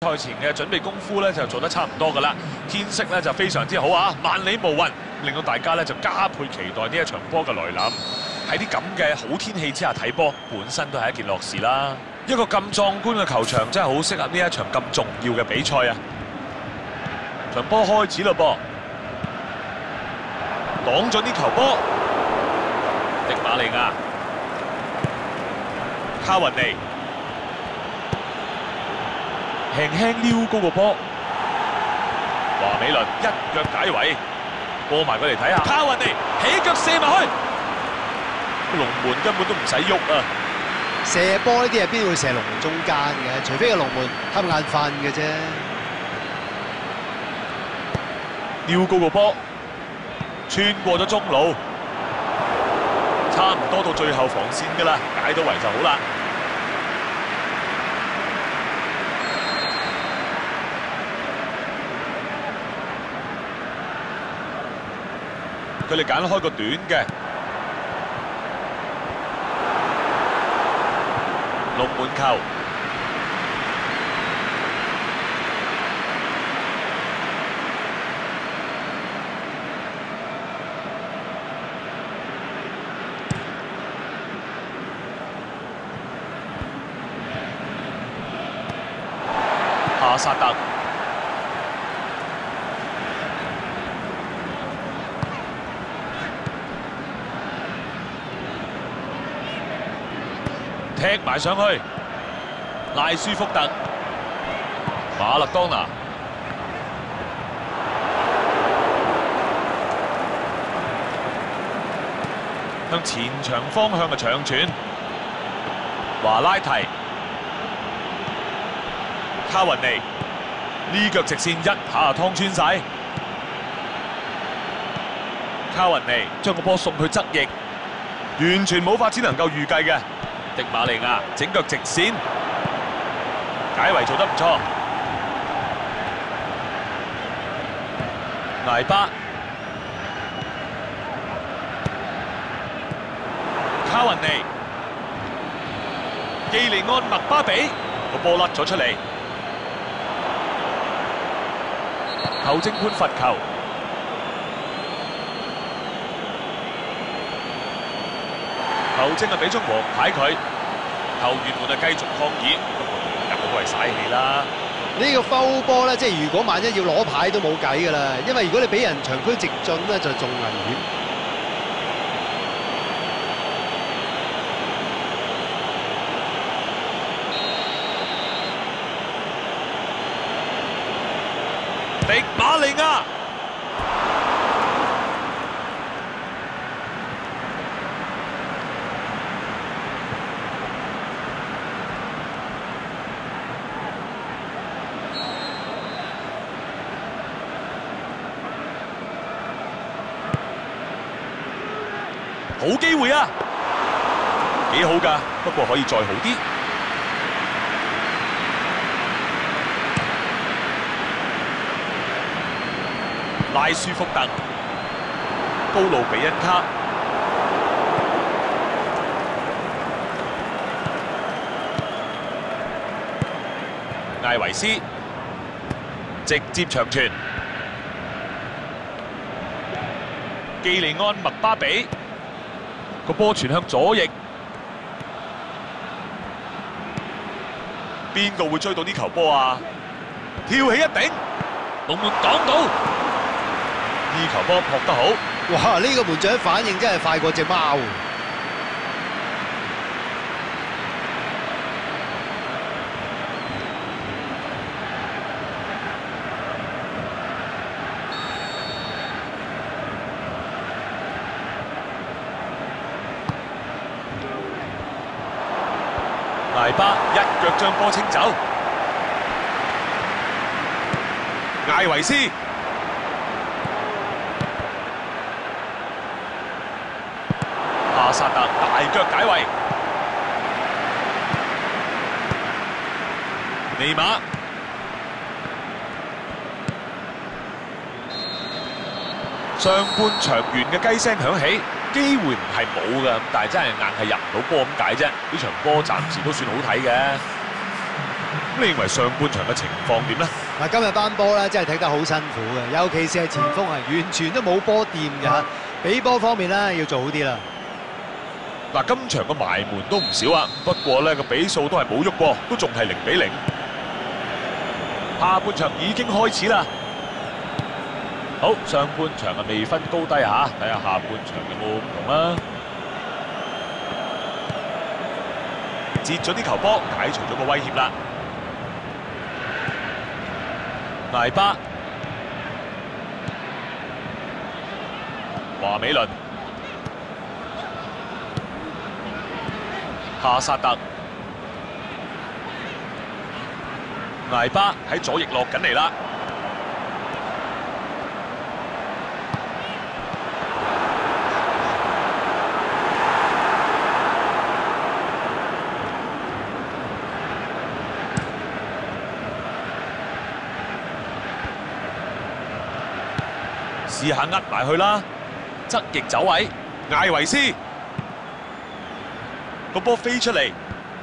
賽前嘅準備功夫咧就做得差唔多㗎啦，天色咧就非常之好啊，萬里無雲，令到大家咧就加倍期待呢一場波嘅來臨。喺啲咁嘅好天氣之下睇波，本身都係一件樂事啦。一個咁壯觀嘅球場真係好適合呢一場咁重要嘅比賽啊！場波開始嘞噃，擋咗呢球波，迪馬利亞、卡雲尼。輕輕撩高個波，華美倫一腳解圍，過埋佢嚟睇下。卡雲尼起腳射埋去，龍門根本都唔使喐啊！ 射波呢啲係邊會射龍門中間嘅？除非個龍門瞌眼瞓嘅啫。 撩高個波，穿過咗中路，差唔多到最後防線㗎啦，解到圍就好啦。佢哋揀開個短嘅龍門球，夏薩特。踢埋上去，拉舒福特、馬勒當拿，向前場方向嘅長傳，華拉提、卡雲尼呢腳直線一下劏穿晒，卡雲尼將個波送去側翼，完全冇法子能夠預計嘅。迪馬利亞整腳直線，解圍做得唔錯。艾巴、卡雲尼、基利安麥巴比個波甩咗出嚟，球證判罰球。球證啊俾張黃牌佢，球員們啊繼續抗議，不過入嗰個係嘥氣啦。 呢個 foul 波咧，即係如果萬一要攞牌都冇計㗎啦，因為如果你俾人長驅直進咧，就仲危險。 迪馬利亞。好機會啊，幾好㗎，不過可以再好啲。拉舒福特、高路比恩卡、艾維斯直接長傳，基利安麥巴比。個波傳向左翼，邊個會追到呢球波啊？跳起一頂，龍門擋到，呢球波撲得好。 哇！呢個門將反應真係快過隻貓。 艾巴一腳將波清走，艾維斯、夏薩特大腳解圍，尼馬、上半場完嘅雞聲響起。機會唔係冇㗎，但係真係硬係入唔到波咁解啫。呢場波暫時都算好睇嘅。 你認為上半場嘅情況點呢？ 嗱，今日班波咧真係踢得好辛苦嘅，尤其是係前鋒啊，完全都冇波掂嘅嚇。俾波方面咧要做好啲啦。 嗱，今場嘅埋門都唔少啊，不過呢個比數都係冇喐過，都仲係0-0。下半場已經開始啦。好，上半場啊未分高低嚇，睇下下半場有冇唔同啦。截咗啲球波，解除咗個威脅啦。艾巴、華美倫、夏薩特、艾巴喺左翼落緊嚟啦。試下呃埋去啦，側翼走位，艾維斯個波飛出嚟，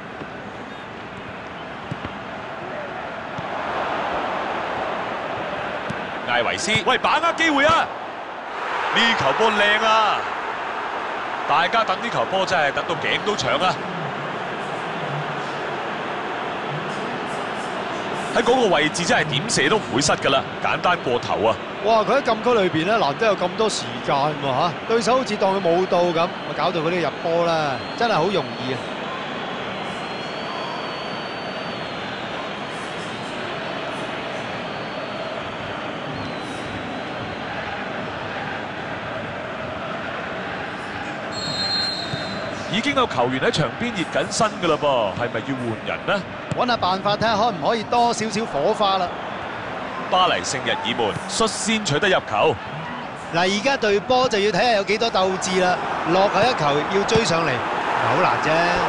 艾維斯喂把握機會啊！呢球波靚啊！大家等呢球波真係等到頸都長啊！喺嗰個位置真係點射都唔會失㗎啦，簡單過頭啊！ 哇！佢喺禁區裏邊咧，難得有咁多時間喎嚇，對手好似當佢冇到咁，咪搞到佢呢入波啦，真係好容易啊！ 已經有球員喺場邊熱緊身㗎啦噃，係咪要換人呢？ 揾下辦法睇下可唔可以多少少火花啦！ 巴黎聖日耳門率先取得入球。 嗱，而家隊波就要睇下有幾多鬥志啦，落後一球要追上嚟，好難啫。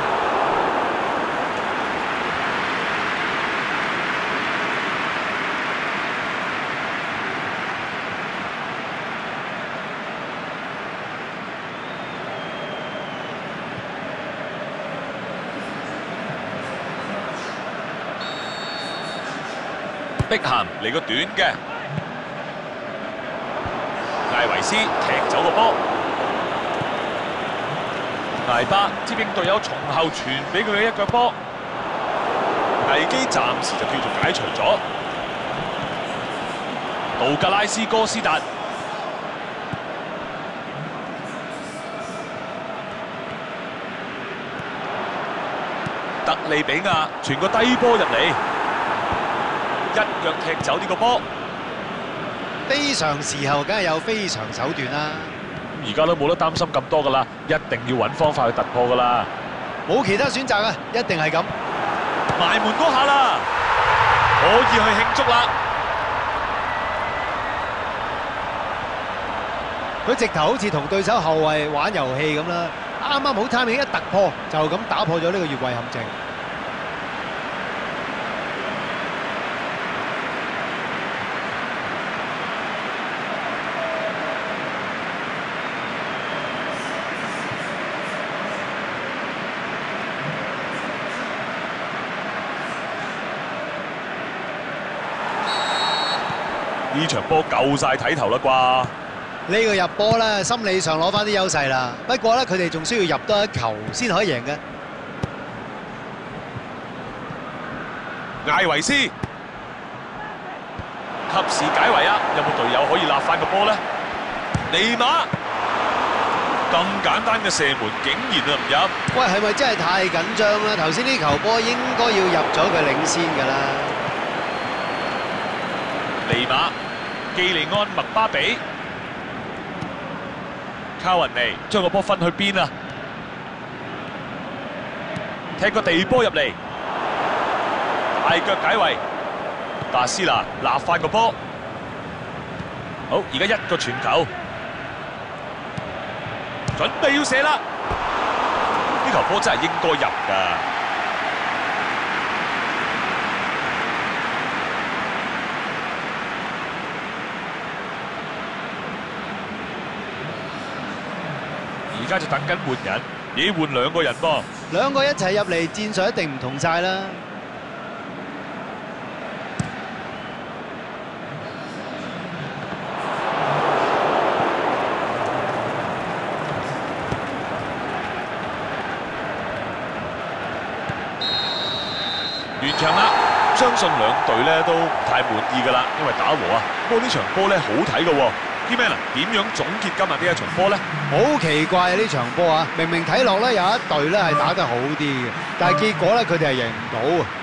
碧咸嚟個短嘅，艾維斯踢走個波，艾巴接應隊友從後傳俾佢嘅一腳波，危機暫時就叫做解除咗。杜格拉斯哥斯達，特利比亞傳個低波入嚟。一腳踢走呢個波， 非常時候梗係有非常手段啦。 而家都冇得擔心咁多噶啦，一定要揾方法去突破噶啦， 冇其他選擇啊，一定係咁。 埋門嗰下啦，可以去慶祝啦。 佢直頭好似同對手後衞玩遊戲咁啦，啱啱好 timing 一突破，就咁打破咗呢個越位陷阱。 呢場波夠晒睇頭啦啩！ 呢個入波咧，心理上攞翻啲優勢啦。不過咧，佢哋仲需要入多一球先可以贏嘅。 艾維斯及時解圍啊！有冇隊友可以立翻個波呢？尼馬咁簡單嘅射門，竟然啊唔入！ 喂，係咪真係太緊張啦？頭先呢球波應該要入咗佢領先㗎啦。 尼馬、基利安、麥巴比、卡雲尼將個波分去邊啊？踢個地波入嚟，大腳解圍，達斯拿立翻個波。好，而家一個傳球，準備要射啦！呢球波真係應該入㗎。而家就等緊換人，已換兩個人噃。 兩個一齊入嚟，戰術一定唔同晒啦。 完場啦，相信兩隊咧都唔太滿意㗎啦，因為打和啊。不過呢場波咧好睇㗎喎。Keyman啊，點樣總結今日呢一場波咧？ 好奇怪啊！呢場波啊，明明睇落咧有一隊咧係打得好啲嘅，但係結果咧佢哋係贏唔到啊。